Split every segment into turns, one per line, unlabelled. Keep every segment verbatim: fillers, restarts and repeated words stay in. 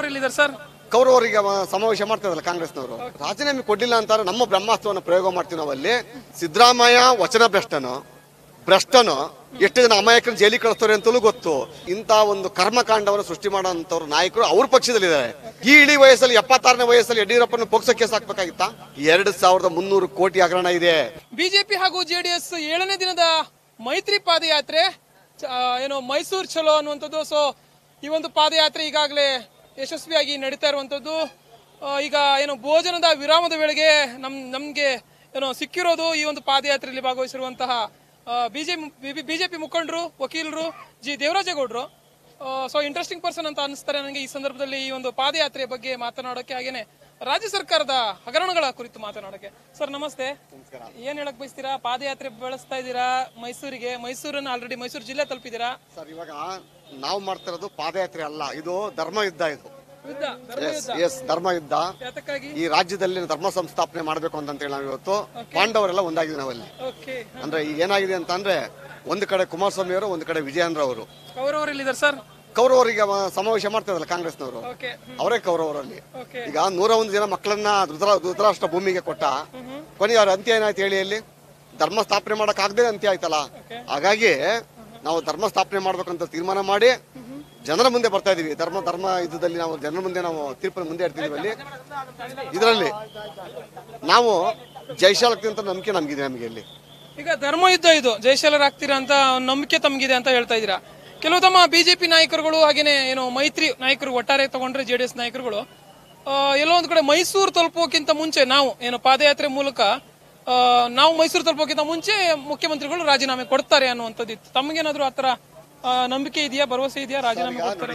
ಎಲ್ಲಿದ್ದಾರೆ ಸರ್?
ಕೌರವರಿಗೆ ಸಮಾವೇಶ ಮಾಡ್ತಾರಲ್ಲ ಕಾಂಗ್ರೆಸ್ನವರು, ರಾಜೀನಾಮೆ ಕೊಡ್ಲಿಲ್ಲ ಅಂತಾರೆ. ನಮ್ಮ ಬ್ರಹ್ಮಾಸ್ತ್ರವನ್ನು ಪ್ರಯೋಗ ಮಾಡ್ತೀವಿ ನಾವಲ್ಲಿ. ಸಿದ್ದರಾಮಯ್ಯ ವಚನ ಭ್ರಷ್ಟನು ಭ್ರಷ್ಟನು ಎಷ್ಟು ಜನ ಅಮಾಯಕರನ್ನು ಜೈಲಿಗೆ ಕಳಿಸ್ತಾರೆ ಅಂತಲೂ ಗೊತ್ತು. ಇಂತ ಒಂದು ಕರ್ಮಕಾಂಡವನ್ನು ಸೃಷ್ಟಿ ಮಾಡೋಂಥವ್ರು ನಾಯಕರು ಅವ್ರ ಪಕ್ಷದಲ್ಲಿದ್ದಾರೆ. ಈ ಇಳಿ ವಯಸ್ಸಲ್ಲಿ ಎಪ್ಪತ್ತಾರನೇ ವಯಸ್ಸಲ್ಲಿ ಯಡಿಯೂರಪ್ಪನ ಪೋಕ್ಸೋ ಕೇಸ್ ಹಾಕ್ಬೇಕಾಗಿತ್ತ? ಎರಡ್ ಸಾವಿರದ ಮುನ್ನೂರು ಕೋಟಿ ಹಗರಣ ಇದೆ.
ಬಿಜೆಪಿ ಹಾಗೂ ಜೆಡಿಎಸ್ ಏಳನೇ ದಿನದ ಮೈತ್ರಿ ಪಾದಯಾತ್ರೆ ಏನೋ ಮೈಸೂರು ಚಲೋ ಅನ್ನುವಂಥದ್ದು. ಸೊ ಈ ಒಂದು ಪಾದಯಾತ್ರೆ ಈಗಾಗಲೇ ಯಶಸ್ವಿಯಾಗಿ ನಡೀತಾ ಇರುವಂತದ್ದು. ಈಗ ಏನು ಭೋಜನದ ವಿರಾಮದ ವೇಳೆಗೆ ನಮ್ ನಮ್ಗೆ ಏನೋ ಸಿಕ್ಕಿರೋದು ಈ ಒಂದು ಪಾದಯಾತ್ರೆಯಲ್ಲಿ ಭಾಗವಹಿಸಿರುವಂತಹ ಬಿಜೆಪಿ ಬಿಜೆಪಿ ಮುಖಂಡರು, ವಕೀಲರು, ಜಿ ದೇವರಾಜೇಗೌಡರು. ಸೊ ಇಂಟ್ರೆಸ್ಟಿಂಗ್ ಪರ್ಸನ್ ಅಂತ ಅನಿಸ್ತಾರೆ ನನಗೆ ಈ ಸಂದರ್ಭದಲ್ಲಿ ಈ ಒಂದು ಪಾದಯಾತ್ರೆ ಬಗ್ಗೆ ಮಾತನಾಡೋಕೆ, ಹಾಗೇನೆ ರಾಜ್ಯ ಸರ್ಕಾರದ ಹಗರಣಗಳ ಕುರಿತು ಮಾತನಾಡೋಕೆ. ಸರ್ ನಮಸ್ತೆ, ಏನ್ ಹೇಳಕ್ ಬಯಸ್ತೀರಾ? ಪಾದಯಾತ್ರೆ ಬೆಳೆಸ್ತಾ ಇದ್ದೀರಾ ಮೈಸೂರಿಗೆ, ಮೈಸೂರನ್ನ ಆಲ್ರೆಡಿ ಮೈಸೂರು ಜಿಲ್ಲೆ ತಲುಪಿದ್ದೀರಾ
ಸರ್. ಇವಾಗ ನಾವು ಮಾಡ್ತಿರೋದು ಪಾದಯಾತ್ರೆ ಅಲ್ಲ, ಇದು ಧರ್ಮ ಯುದ್ಧ. ಇದು ಎಸ್ ಧರ್ಮ ಯುದ್ಧ. ಈ ರಾಜ್ಯದಲ್ಲಿ ಧರ್ಮ ಸಂಸ್ಥಾಪನೆ ಮಾಡಬೇಕು ಅಂತ ಹೇಳಿ ನಾವು ಇವತ್ತು ಪಾಂಡವರೆಲ್ಲ ಒಂದಾಗಿದ್ದೀವಿ ನಾವಲ್ಲಿ. ಅಂದ್ರೆ ಈಗ ಏನಾಗಿದೆ ಅಂತ ಅಂದ್ರೆ, ಒಂದು ಕಡೆ ಕುಮಾರಸ್ವಾಮಿ ಅವರು, ಒಂದು ಕಡೆ ವಿಜಯೇಂದ್ರ ಅವರು.
ಕೌರವರಲ್ಲಿದ್ದಾರೆ ಸರ್.
ಕೌರವರಿಗೆ ಸಮಾವೇಶ ಮಾಡ್ತಾರಲ್ಲ ಕಾಂಗ್ರೆಸ್ನವರು, ಅವರೇ ಕೌರವರಲ್ಲಿ. ಈಗ ನೂರ ಒಂದು ಜನ ಮಕ್ಕಳನ್ನ ಧೃತರ ಧೃತರಾಷ್ಟ್ರ ಭೂಮಿಗೆ ಕೊಟ್ಟ, ಕೊನೆಯ ಅವ್ರ ಅಂತ್ಯ ಏನಾಯ್ತು ಹೇಳಿ? ಅಲ್ಲಿ ಧರ್ಮ ಸ್ಥಾಪನೆ ಮಾಡಕ್ ಆಗದೆ ಅಂತ್ಯ ಆಯ್ತಲ್ಲ. ಹಾಗಾಗಿ ನಾವು ಧರ್ಮ ಸ್ಥಾಪನೆ ಮಾಡ್ಬೇಕಂತ ತೀರ್ಮಾನ ಮಾಡಿ ಜನರ ಮುಂದೆ ಬರ್ತಾ ಇದೀವಿ. ಧರ್ಮ ಧರ್ಮ ಯುದ್ಧದಲ್ಲಿ ನಾವು ಜನರ ಮುಂದೆ ನಾವು ತೀರ್ಪಿನ ಮುಂದೆ ಇರ್ತಿದೀವಿ. ಅಲ್ಲಿ ಇದರಲ್ಲಿ ನಾವು ಜಯಶಾಲಾಗ್ತೀವಿ ಅಂತ ನಂಬಿಕೆ ನಮ್ಗಿದೆ. ನಮಗೆ ಇಲ್ಲಿ
ಈಗ ಧರ್ಮ ಯುದ್ಧ ಇದು, ಜಯಶಾಲರಾಗ್ತೀರಾ ಅಂತ ನಂಬಿಕೆ ತಮಗಿದೆ ಅಂತ ಹೇಳ್ತಾ ಇದೀರಾ. ಕೆಲವು ತಮ್ಮ ಬಿಜೆಪಿ ನಾಯಕರುಗಳು, ಹಾಗೇನೆ ಏನು ಮೈತ್ರಿ ನಾಯಕರು ಒಟ್ಟಾರೆ ತಗೊಂಡ್ರೆ ಜೆಡಿಎಸ್ ನಾಯಕರುಗಳು ಎಲ್ಲೋ ಒಂದ್ ಕಡೆ ಮೈಸೂರು ತಲುಪೋಕ್ಕಿಂತ ಮುಂಚೆ ನಾವು ಏನು ಪಾದಯಾತ್ರೆ ಮೂಲಕ ನಾವು ಮೈಸೂರು ತಲುಪೋಕ್ಕಿಂತ ಮುಂಚೆ ಮುಖ್ಯಮಂತ್ರಿಗಳು ರಾಜೀನಾಮೆ ಕೊಡ್ತಾರೆ ಅನ್ನುವಂಥದ್ದು ಇತ್ತು. ತಮಗೇನಾದ್ರು ಆತರ ನಂಬಿಕೆ ಇದೆಯಾ, ಭರವಸೆ ಇದೆಯಾ ರಾಜೀನಾಮೆ ಕೊಡ್ತಾರೆ?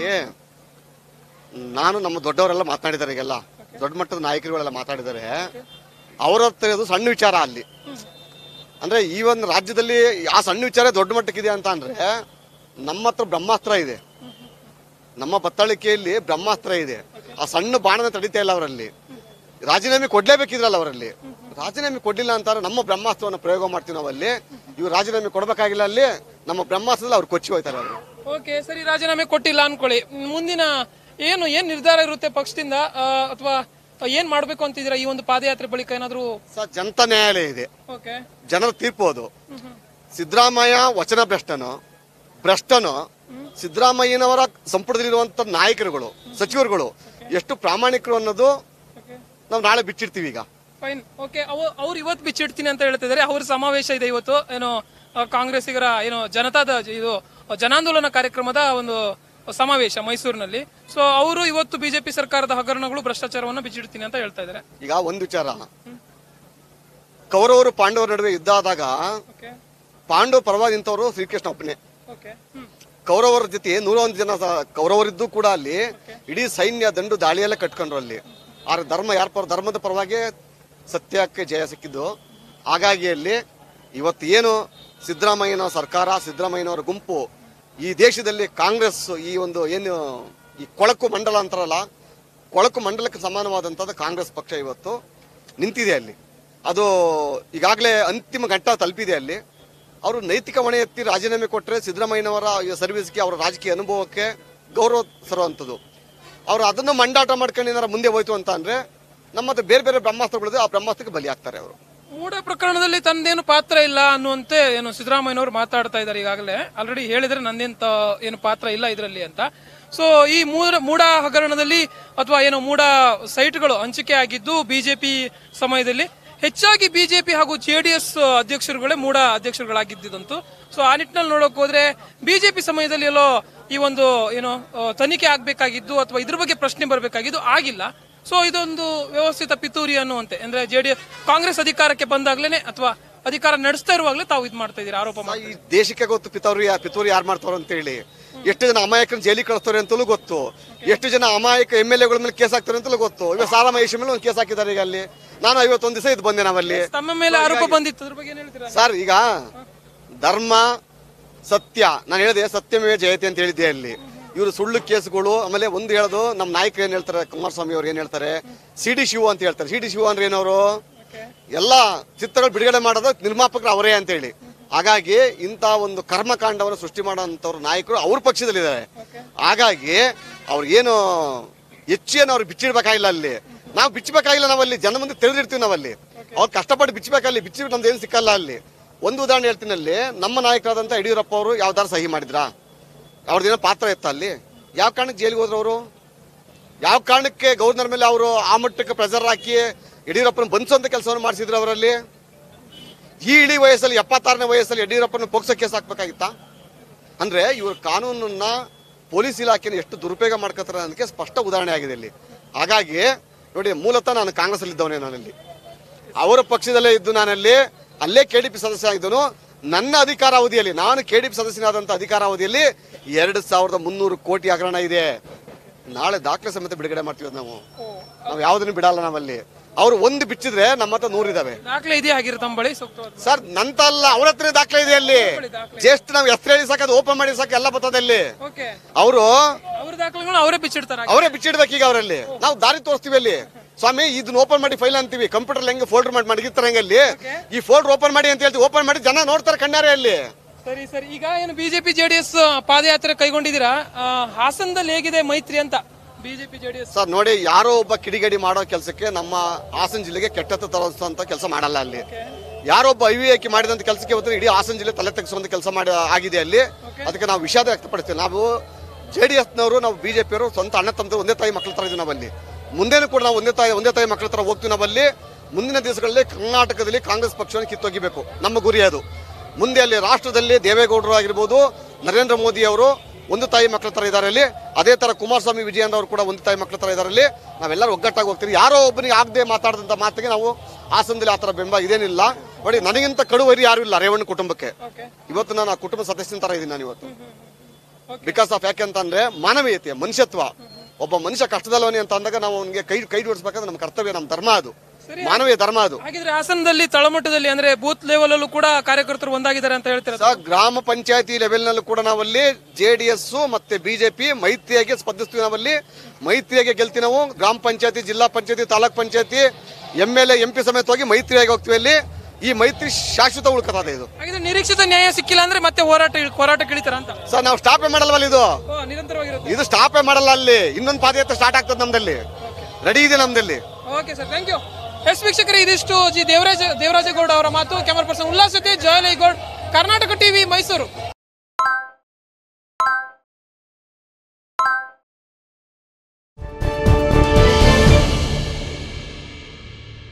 ನಾನು ನಮ್ಮ ದೊಡ್ಡವರೆಲ್ಲ ಮಾತನಾಡಿದ್ದಾರೆ, ಈಗೆಲ್ಲ ದೊಡ್ಡ ಮಟ್ಟದ ನಾಯಕರುಗಳೆಲ್ಲ ಮಾತಾಡಿದ್ದಾರೆ. ಅವರ ಹತ್ರ ಇದು ಸಣ್ಣ ವಿಚಾರ. ಅಲ್ಲಿ ಅಂದ್ರೆ ಈ ಒಂದು ರಾಜ್ಯದಲ್ಲಿ ಆ ಸಣ್ಣ ವಿಚಾರ ದೊಡ್ಡ ಮಟ್ಟಕ್ಕಿದೆ ಅಂತ ಅಂದ್ರೆ, ನಮ್ಮ ಹತ್ರ ಬ್ರಹ್ಮಾಸ್ತ್ರ ಇದೆ. ನಮ್ಮ ಬತ್ತಳಿಕೆಯಲ್ಲಿ ಬ್ರಹ್ಮಾಸ್ತ್ರ ಇದೆ. ಆ ಸಣ್ಣ ಬಾಣನ ತಡಿತಾ ಇಲ್ಲ ಅವರಲ್ಲಿ. ರಾಜೀನಾಮೆ ಕೊಡ್ಲೇಬೇಕಿದ್ರಲ್ಲ ಅವರಲ್ಲಿ. ರಾಜೀನಾಮೆ ಕೊಡ್ಲಿಲ್ಲ ಅಂತಾರೆ. ನಮ್ಮ ಬ್ರಹ್ಮಾಸ್ತ್ರವನ್ನು ಪ್ರಯೋಗ ಮಾಡ್ತೀವಿ ನಾವಲ್ಲಿ. ಇವ್ರು ರಾಜೀನಾಮೆ ಕೊಡ್ಬೇಕಾಗಿಲ್ಲ, ಅಲ್ಲಿ ನಮ್ಮ ಬ್ರಹ್ಮಾಸ್ತ್ರದಲ್ಲಿ ಅವ್ರು ಕೊಚ್ಚಿ ಹೋಯ್ತಾರೆ ಅವರು.
ಓಕೆ ಸರಿ, ರಾಜೀನಾಮೆ ಕೊಟ್ಟಿಲ್ಲ ಅನ್ಕೊಳ್ಳಿ, ಮುಂದಿನ ಏನು ಏನ್ ನಿರ್ಧಾರ ಇರುತ್ತೆ ಪಕ್ಷದಿಂದ, ಅಥವಾ ಏನ್ ಮಾಡ್ಬೇಕು ಅಂತಿದ್ದೀರಾ ಈ ಒಂದು ಪಾದಯಾತ್ರೆ ಬಳಿಕ? ಏನಾದ್ರು
ಸರ್, ಜನತಾ ನ್ಯಾಯಾಲಯ ಇದೆ, ಜನರ ತೀರ್ಪು ಅದು. ಸಿದ್ದರಾಮಯ್ಯ ವಚನ ಭ್ರಷ್ಟನು ಭ್ರಷ್ಟನು ಸಿದ್ದರಾಮಯ್ಯನವರ ಸಂಪುಟದಲ್ಲಿರುವಂತ ನಾಯಕರುಗಳು, ಸಚಿವರುಗಳು ಎಷ್ಟು ಪ್ರಾಮಾಣಿಕರು ಅನ್ನೋದು ನಾವು ನಾಳೆ ಬಿಚ್ಚಿಡ್ತೀವಿ. ಈಗ
ಫೈನ್, ಓಕೆ. ಅವ್ರು ಇವತ್ತು ಬಿಚ್ಚಿಡ್ತೀನಿ ಅಂತ ಹೇಳ್ತಿದ್ದಾರೆ. ಅವ್ರ ಸಮಾವೇಶ ಇದೆ ಇವತ್ತು, ಏನು ಕಾಂಗ್ರೆಸ್ಸಿಗರ ಏನು ಜನತಾದ ಇದು ಜನಾಂದೋಲನ ಕಾರ್ಯಕ್ರಮದ ಒಂದು ಸಮಾವೇಶ ಮೈಸೂರಿನಲ್ಲಿ. ಸೊ ಅವರು ಇವತ್ತು ಬಿಜೆಪಿ ಸರ್ಕಾರದ ಹಗರಣಗಳು, ಭ್ರಷ್ಟಾಚಾರವನ್ನು ಬಿಚ್ಚಿಡ್ತೀನಿ ಅಂತ ಹೇಳ್ತಾ ಇದ್ದಾರೆ.
ಈಗ ಒಂದು ವಿಚಾರ, ಕೌರವರು ಪಾಂಡವರ ನಡುವೆ ಯುದ್ಧ ಆದಾಗ ಪಾಂಡವ ಪರವಾಗಿ ನಿಂತವರು ಶ್ರೀಕೃಷ್ಣ ಒಬ್ಬನೇ. ಕೌರವರ ಜೊತೆ ನೂರ ಒಂದು ಜನ ಕೌರವರಿದ್ದು ಕೂಡ ಅಲ್ಲಿ ಇಡೀ ಸೈನ್ಯ ದಂಡು ದಾಳಿಯೆಲ್ಲ ಕಟ್ಕೊಂಡ್ರು ಅಲ್ಲಿ. ಆ ಧರ್ಮ ಯಾರ ಪರ, ಧರ್ಮದ ಪರವಾಗಿ ಸತ್ಯಕ್ಕೆ ಜಯ ಸಿಕ್ಕಿದ್ದು. ಹಾಗಾಗಿ ಅಲ್ಲಿ ಇವತ್ತು ಏನು ಸಿದ್ದರಾಮಯ್ಯನ ಸರ್ಕಾರ, ಸಿದ್ದರಾಮಯ್ಯನವರ ಗುಂಪು ಈ ದೇಶದಲ್ಲಿ ಕಾಂಗ್ರೆಸ್ ಈ ಒಂದು ಏನು ಈ ಕೊಳಕು ಮಂಡಲ ಅಂತಾರಲ್ಲ, ಕೊಳಕು ಮಂಡಲಕ್ಕೆ ಸಮಾನವಾದಂಥದ್ದು ಕಾಂಗ್ರೆಸ್ ಪಕ್ಷ ಇವತ್ತು ನಿಂತಿದೆ ಅಲ್ಲಿ. ಅದು ಈಗಾಗಲೇ ಅಂತಿಮ ಘಟ್ಟ ತಲುಪಿದೆ ಅಲ್ಲಿ. ಅವರು ನೈತಿಕ ಹೊಣೆ ಎತ್ತಿ ರಾಜೀನಾಮೆ ಕೊಟ್ಟರೆ ಸಿದ್ದರಾಮಯ್ಯನವರ ಸರ್ವಿಸ್ಗೆ, ಅವರ ರಾಜಕೀಯ ಅನುಭವಕ್ಕೆ ಗೌರವ ಸರುವಂಥದ್ದು. ಅವರು ಅದನ್ನು ಮಂಡಾಟ ಮಾಡ್ಕೊಂಡು ಏನಾರ ಮುಂದೆ ಹೋಯ್ತು ಅಂತ ಅಂದ್ರೆ ನಮ್ಮದು ಬೇರೆ ಬೇರೆ ಬ್ರಹ್ಮಾಸ್ತ್ರಗಳಿದೆ, ಆ ಬ್ರಹ್ಮಾಸ್ತ್ರಕ್ಕೆ ಬಲಿ ಆಗ್ತಾರೆ ಅವರು.
ಮೂಡ ಪ್ರಕರಣದಲ್ಲಿ ತಂದೇನು ಪಾತ್ರ ಇಲ್ಲ ಅನ್ನುವಂತೆ ಏನು ಸಿದ್ದರಾಮಯ್ಯನವರು ಮಾತಾಡ್ತಾ ಇದ್ದಾರೆ. ಈಗಾಗಲೇ ಆಲ್ರೆಡಿ ಹೇಳಿದ್ರೆ ನಂದೇನು ಏನು ಪಾತ್ರ ಇಲ್ಲ ಇದರಲ್ಲಿ ಅಂತ. ಸೊ ಈ ಮೂಡ ಮೂಡ ಹಗರಣದಲ್ಲಿ ಅಥವಾ ಏನು ಮೂಡ ಸೈಟ್ಗಳು ಹಂಚಿಕೆ ಆಗಿದ್ದು ಬಿಜೆಪಿ ಸಮಯದಲ್ಲಿ ಹೆಚ್ಚಾಗಿ ಬಿಜೆಪಿ ಹಾಗೂ ಜೆಡಿಎಸ್ ಅಧ್ಯಕ್ಷರುಗಳೇ ಮೂಡ ಅಧ್ಯಕ್ಷರುಗಳಾಗಿದ್ದಂತು. ಸೊ ಆ ನಿಟ್ಟಿನಲ್ಲಿ ನೋಡೋಕೆ ಹೋದ್ರೆ ಬಿಜೆಪಿ ಸಮಯದಲ್ಲಿ ಎಲ್ಲೋ ಈ ಒಂದು ಏನು ತನಿಖೆ ಆಗ್ಬೇಕಾಗಿದ್ದು ಅಥವಾ ಇದ್ರ ಬಗ್ಗೆ ಪ್ರಶ್ನೆ ಬರಬೇಕಾಗಿದ್ದು ಆಗಿಲ್ಲ. ಸೊ ಇದೊಂದು ವ್ಯವಸ್ಥಿತ ಪಿತೂರಿ ಅನ್ನುವಂತೆ, ಅಂದ್ರೆ ಜೆಡಿಎಸ್ ಕಾಂಗ್ರೆಸ್ ಅಧಿಕಾರಕ್ಕೆ ಬಂದಾಗ್ಲೇನೆ ಅಥವಾ ಅಧಿಕಾರ ನಡೆಸ್ತಾ ಇರುವಾಗಲೇ ತಾವು ಇದು ಮಾಡ್ತಾ ಇದೀರಾ ಆರೋಪ.
ಈ ದೇಶಕ್ಕೆ ಗೊತ್ತು ಪಿತೂರಿ ಪಿತೂರಿ ಯಾರು ಮಾಡ್ತಾರ ಅಂತ ಹೇಳಿ. ಎಷ್ಟು ಜನ ಅಮಾಯಕರನ್ನ ಜೈಲಿಗೆ ಕಳಿಸ್ತಾರೆ ಅಂತಲೂ ಗೊತ್ತು. ಎಷ್ಟು ಜನ ಅಮಾಯಕ ಎಂ ಎಲ್ ಎಗಳ ಮೇಲೆ ಕೇಸ್ ಹಾಕ್ತಾರೆ ಅಂತಲೂ ಗೊತ್ತು. ಇವಾಗ ಸಾರಾ ಮಹೇಶ್ ಮೇಲೆ ಒಂದು ಕೇಸ್ ಹಾಕಿದ್ದಾರೆ ಈಗ ಅಲ್ಲಿ. ನಾನು ಐವತ್ತೊಂದು ದಿವಸ ಇದು ಬಂದೆ ನಾವಲ್ಲಿ.
ತಮ್ಮ ಮೇಲೆ ಆರೋಪ ಬಂದಿತ್ತು, ಅದ್ರ ಬಗ್ಗೆ ಏನ್ ಹೇಳ್ತೀರಾ
ಸರ್? ಈಗ ಧರ್ಮ ಸತ್ಯ, ನಾನು ಹೇಳಿದೆ ಸತ್ಯಮೇವ ಜಯತೆ ಅಂತ ಹೇಳಿದ್ದೆ ಅಲ್ಲಿ. ಇವರು ಸುಳ್ಳು ಕೇಸ್ಗಳು, ಆಮೇಲೆ ಒಂದು ಹೇಳೋದು ನಮ್ಮ ನಾಯಕರು ಏನ್ ಹೇಳ್ತಾರೆ, ಕುಮಾರಸ್ವಾಮಿ ಅವ್ರು ಏನ್ ಹೇಳ್ತಾರೆ, ಸಿ ಡಿ ಶಿವ ಅಂತ ಹೇಳ್ತಾರೆ. ಸಿ ಡಿ ಶಿವ ಅಂದ್ರೆ ಏನವರು ಎಲ್ಲಾ ಚಿತ್ರಗಳು ಬಿಡುಗಡೆ ಮಾಡೋದು ನಿರ್ಮಾಪಕರು ಅವರೇ ಅಂತ ಹೇಳಿ. ಹಾಗಾಗಿ ಇಂತ ಒಂದು ಕರ್ಮಕಾಂಡವನ್ನು ಸೃಷ್ಟಿ ಮಾಡೋಂಥವ್ರು ನಾಯಕರು ಅವ್ರ ಪಕ್ಷದಲ್ಲಿದ್ದಾರೆ. ಹಾಗಾಗಿ ಅವ್ರು ಏನು ಹೆಚ್ಚು ಏನು ಅವ್ರು ಬಿಚ್ಚಿಡ್ಬೇಕಾಗಿಲ್ಲ ಅಲ್ಲಿ. ನಾವು ಬಿಚ್ಚಬೇಕಾಗಿಲ್ಲ, ನಾವಲ್ಲಿ ಜನ ಮುಂದೆ ತಿಳಿದಿರ್ತೀವಿ. ನಾವಲ್ಲಿ ಅವ್ರು ಕಷ್ಟಪಟ್ಟು ಬಿಚ್ಚಬೇಕಲ್ಲಿ, ಬಿಚ್ಚಿಬಿಟ್ಟು ನಮ್ದು ಏನು ಸಿಕ್ಕಲ್ಲ ಅಲ್ಲಿ. ಒಂದು ಉದಾಹರಣೆ ಹೇಳ್ತೀನಿ. ಅಲ್ಲಿ ನಮ್ಮ ನಾಯಕರಾದಂಥ ಯಡಿಯೂರಪ್ಪ ಅವರು ಯಾವ್ದಾರು ಸಹಿ ಮಾಡಿದ್ರಾ? ಅವ್ರದ್ದೇನೋ ಪಾತ್ರ ಇತ್ತ ಅಲ್ಲಿ? ಯಾವ ಕಾರಣಕ್ಕೆ ಜೈಲಿಗೆ ಹೋದ್ರು ಅವರು? ಯಾವ ಕಾರಣಕ್ಕೆ ಗವರ್ನರ್ ಮೇಲೆ ಅವರು ಆ ಮಟ್ಟಕ್ಕೆ ಪ್ರೆಸರ್ ಹಾಕಿ ಯಡಿಯೂರಪ್ಪನ ಬಂಧಿಸುವಂತ ಕೆಲಸವನ್ನು ಮಾಡಿಸಿದ್ರು ಅವರಲ್ಲಿ? ಈ ಇಡೀ ವಯಸ್ಸಲ್ಲಿ, ಎಪ್ಪತ್ತಾರನೇ ವಯಸ್ಸಲ್ಲಿ ಯಡಿಯೂರಪ್ಪನ ಪೋಕ್ಸೋ ಕೇಸ್ ಹಾಕ್ಬೇಕಾಗಿತ್ತಾ? ಅಂದ್ರೆ ಇವರು ಕಾನೂನನ್ನ, ಪೊಲೀಸ್ ಇಲಾಖೆನ ಎಷ್ಟು ದುರುಪಯೋಗ ಮಾಡ್ಕೊತಾರೆ ಅನ್ನೋದಕ್ಕೆ ಸ್ಪಷ್ಟ ಉದಾಹರಣೆ ಆಗಿದೆ ಇಲ್ಲಿ. ಹಾಗಾಗಿ ನೋಡಿ, ಮೂಲತಃ ನಾನು ಕಾಂಗ್ರೆಸ್ ಅಲ್ಲಿ ಇದ್ದವನೇ. ನಾನಲ್ಲಿ ಅವರ ಪಕ್ಷದಲ್ಲೇ ಇದ್ದು, ನಾನಲ್ಲಿ ಅಲ್ಲೇ ಕೆಡಿಪಿ ಸದಸ್ಯ ಆಗಿದ್ದನು. ನನ್ನ ಅಧಿಕಾರಾವಧಿಯಲ್ಲಿ, ನಾನು ಕೆಡಿಪಿ ಸದಸ್ಯನಾದಂಥ ಅಧಿಕಾರಾವಧಿಯಲ್ಲಿ ಎರಡು ಸಾವಿರದ ಮುನ್ನೂರು ಕೋಟಿ ಹಗರಣ ಇದೆ. ನಾಳೆ ದಾಖಲೆ ಸಮೇತ ಬಿಡುಗಡೆ ಮಾಡ್ತೀವಿ ನಾವು. ನಾವು ಯಾವ್ದನ್ನು ಬಿಡಲ್ಲ ನಾವಲ್ಲಿ. ಅವ್ರು ಒಂದು ಬಿಚ್ಚಿದ್ರೆ ನಮ್ಮ ಹತ್ರ ನೂರಿದಾವೆ.
ದಾಖಲೆ ಇದೆಯಾ ಆಗಿರೋ ತಮ್ಮ ಬಳಿ?
ಸರ್ ನಂತಲ್ಲ, ಅವ್ರ ಹತ್ರ ದಾಖಲೆ ಇದೆ ಅಲ್ಲಿ. ಜಸ್ಟ್ ನಾವು ಹೆಸರು ಹೇಳಿ ಸಾಕ, ಅದು ಓಪನ್ ಮಾಡಿ ಸಾಕ, ಎಲ್ಲ ಬರ್ತದೆ ಅಲ್ಲಿ. ಅವರು
ಅವ್ರ ದಾಖಲೆಗಳು ಅವರೇ ಬಿಚ್ಚಿಡ್ತಾರೆ.
ಅವರೇ ಬಿಚ್ಚಿಡ್ಬೇಕು. ಈಗ ಅವರಲ್ಲಿ ನಾವು ದಾರಿ ತೋರಿಸ್ತೀವಿ ಅಲ್ಲಿ. ಸ್ವಾಮಿ ಇದನ್ನ ಓಪನ್ ಮಾಡಿ ಫೈಲ್ ಅಂತೀವಿ, ಕಂಪ್ಯೂಟರ್ ಹೆಂಗೆ ಫೋಲ್ಡರ್ ಮಾಡಿ ಮಡಗಿರ್ತಾರೆ ಹಂಗೆ ಅಲ್ಲಿ. ಈ ಫೋಲ್ಡರ್ ಓಪನ್ ಮಾಡಿ ಅಂತ ಹೇಳ್ತೀವಿ, ಓಪನ್ ಮಾಡಿ ಜನ ನೋಡ್ತಾರೆ ಕಣ್ಣಾರೆ ಅಲ್ಲಿ.
ಸರಿ ಸರಿ, ಈಗ ಏನು ಬಿಜೆಪಿ ಜೆಡಿಎಸ್ ಪಾದಯಾತ್ರೆ ಕೈಗೊಂಡಿದ್ದೀರಾ, ಹಾಸನದಲ್ಲಿ ಹೇಗಿದೆ ಮೈತ್ರಿ ಅಂತ ಬಿಜೆಪಿ ಜೆಡಿಎಸ್?
ಸರ್ ನೋಡಿ, ಯಾರೋ ಒಬ್ಬ ಕಿಡಿಗೇಡಿ ಮಾಡೋ ಕೆಲಸಕ್ಕೆ ನಮ್ಮ ಹಾಸನ ಜಿಲ್ಲೆಗೆ ಕೆಟ್ಟತ್ತ ತರಿಸುವಂತ ಕೆಲಸ ಮಾಡಲ್ಲ ಅಲ್ಲಿ. ಯಾರೊಬ್ಬ ಅವಿವೇಕಿ ಮಾಡಿದಂತ ಕೆಲಸಕ್ಕೆ ಇವತ್ತು ಇಡೀ ಹಾಸನ ಜಿಲ್ಲೆ ತಲೆ ತೆಗೆಸುವಂತ ಕೆಲಸ ಮಾಡಿ ಆಗಿದೆ ಅಲ್ಲಿ. ಅದಕ್ಕೆ ನಾವು ವಿಷಾದ ವ್ಯಕ್ತಪಡಿಸ್ತೀವಿ. ನಾವು ಜೆಡಿಎಸ್ನವರು, ನಾವು ಬಿಜೆಪಿಯವರು ಸ್ವಂತ ಅಣ್ಣ ತಮ್ಮರು ಒಂದೇ ತಾಯಿ ಮಕ್ಕಳ ತರ ಇದೀವಿ ನಾವಲ್ಲಿ. ಮುಂದೇನು ಕೂಡ ನಾವು ಒಂದೇ ತಾಯಿ ಒಂದೇ ತಾಯಿ ಮಕ್ಕಳ ತರ ಹೋಗ್ತೀವಿ ನಾವಲ್ಲಿ. ಮುಂದಿನ ದಿವಸಗಳಲ್ಲಿ ಕರ್ನಾಟಕದಲ್ಲಿ ಕಾಂಗ್ರೆಸ್ ಪಕ್ಷವನ್ನು ಕಿತ್ತೊಗಿಬೇಕು, ನಮ್ಮ ಗುರಿ ಅದು. ಮುಂದೆ ಅಲ್ಲಿ ರಾಷ್ಟ್ರದಲ್ಲಿ ದೇವೇಗೌಡರು ಆಗಿರ್ಬೋದು, ನರೇಂದ್ರ ಮೋದಿ ಅವರು ಒಂದು ತಾಯಿ ಮಕ್ಕಳ ತರ ಇದ್ದಾರೆ ಅಲ್ಲಿ. ಅದೇ ತರ ಕುಮಾರಸ್ವಾಮಿ ವಿಜಯನ್ ಅವರು ಕೂಡ ಒಂದು ತಾಯಿ ಮಕ್ಕಳ ತರ ಇದ್ದಾರೆ ಅಲ್ಲಿ. ನಾವೆಲ್ಲರೂ ಒಗ್ಗಟ್ಟಾಗಿ ಹೋಗ್ತೀವಿ. ಯಾರೋ ಒಬ್ಬನಿಗೆ ಆಗದೆ ಮಾತಾಡಿದಂತ ಮಾತಿಗೆ ನಾವು ಹಾಸನದಲ್ಲಿ ಆ ತರ ಬೆಂಬ ಇದೇನಿಲ್ಲ. ನೋಡಿ, ನನಗಿಂತ ಕಡುವರಿ ಯಾರು ಇಲ್ಲ ರೇವಣ್ಣ ಕುಟುಂಬಕ್ಕೆ. ಇವತ್ತು ನಾನು ಆ ಕುಟುಂಬ ಸದಸ್ಯನ ತರ ಇದ್ದೀನಿ ನಾನು ಇವತ್ತು. ಬಿಕಾಸ್ ಆಫ್ ಯಾಕೆಂತಂದ್ರೆ ಮಾನವೀಯತೆ, ಮನುಷ್ಯತ್ವ. ಒಬ್ಬ ಮನುಷ್ಯ ಕಷ್ಟದಲ್ಲವನೇ ಅಂತ ಅಂದಾಗ ನಾವು ಅವನಿಗೆ ಕೈ ಕೈ ಜೋಡಿಸ್ಬೇಕಂದ್ರೆ ನಮ್ಮ ಕರ್ತವ್ಯ, ನಮ್ಮ ಧರ್ಮ ಅದು, ಮಾನವೀಯ ಧರ್ಮ ಅದು.
ಹಾಗಿದ್ರೆ ಹಾಸನದಲ್ಲಿ ತಳಮಟ್ಟದಲ್ಲಿ ಅಂದ್ರೆ ಬೂತ್ ಲೆವೆಲ್ ಅಲ್ಲೂ ಕೂಡ ಕಾರ್ಯಕರ್ತರು ಒಂದಾಗಿದ್ದಾರೆ ಅಂತ ಹೇಳ್ತಾರೆ
ಸರ್. ಗ್ರಾಮ ಪಂಚಾಯತಿ ಲೆವೆಲ್ ನಲ್ಲೂ ಕೂಡ ನಾವಲ್ಲಿ ಜೆಡಿಎಸ್ ಮತ್ತೆ ಬಿಜೆಪಿ ಮೈತ್ರಿಯಾಗಿ ಸ್ಪರ್ಧಿಸ್ತೀವಿ. ನಾವಲ್ಲಿ ಮೈತ್ರಿಯಾಗಿ ಗೆಲ್ತೀವಿ ನಾವು. ಗ್ರಾಮ ಪಂಚಾಯತಿ, ಜಿಲ್ಲಾ panchayat, taluk panchayat, M L A, M P ಸಮೇತವಾಗಿ ಮೈತ್ರಿಯಾಗಿ ಹೋಗ್ತೀವಿ ಅಲ್ಲಿ. ಈ ಮೈತ್ರಿ ಶಾಶ್ವತ ಉಳ್ಕತ್ತದೆ ಇದು.
ಹಾಗಿದ್ರೆ ನಿರೀಕ್ಷಿತ ನ್ಯಾಯ ಸಿಕ್ಕಿಲ್ಲ ಅಂದ್ರೆ ಮತ್ತೆ ಹೋರಾಟ ಹೋರಾಟ ಇಳಿತಾರ ಅಂತ?
ಸರ್ ನಾವು ಸ್ಟಾಪೇ ಮಾಡಲ್ವಲ್ಲ ಇದು,
ನಿರಂತರವಾಗಿರುತ್ತೆ
ಇದು ಸ್ಟಾಪೇ ಮಾಡಲ್ಲ ಅಲ್ಲಿ. ಇನ್ನೊಂದು ಪಾದಯಾತ್ರೆ ಸ್ಟಾರ್ಟ್ ಆಗ್ತದೆ ನಮ್ದಲ್ಲಿ, ರೆಡಿ ಇದೆ ನಮ್ದಲ್ಲಿ.
Okay sir, thank you. Yes ವೀಕ್ಷಕರೇ, ಇದಿಷ್ಟು ಜಿ ದೇವರಾಜ ದೇವರಾಜೇಗೌಡ ಅವರ ಮಾತು. ಕ್ಯಾಮರಾ ಪರ್ಸನ್ ಉಲ್ಲಾಸ್ ಜೊತೆ ಜಯಲೈ ಗೌಡ್, ಕರ್ನಾಟಕ ಟಿವಿ, ಮೈಸೂರು.